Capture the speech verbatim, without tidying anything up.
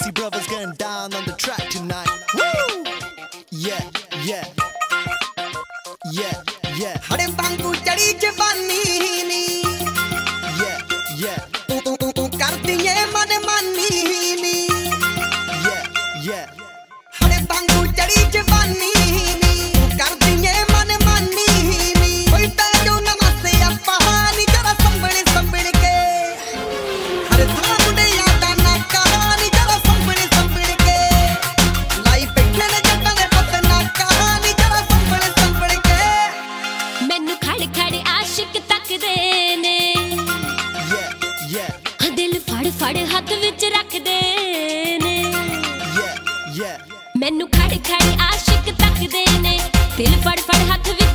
Desi brothers getting down on the track tonight. Woo! Yeah, yeah, yeah, yeah. हरे बांगू चढ़ी जवानी नी. Yeah, yeah. तू तू तू तू करती है मन मानी नी. Yeah, yeah. हरे बांगू चढ़ी जवानी नी. तू करती है मन मानी नी. कोई पैजो नमस्ते अपहानी जरा संभल संभल के. हरे धाम दे यादा ना कहानी जरा संभल संभल के. लाई बैठे ने जट्टां दे पत्ते ना कहानी जरा संभल संभल के. मैनू खड़ खड़ आशिक तकदे ने. Yeah, yeah. दिल फड़ फड़ हाथ विच रखदे ने. Yeah, yeah. मैनू खड़ खड़ आशिक तकदे ने. दिल फड़ फड़ हाथ विच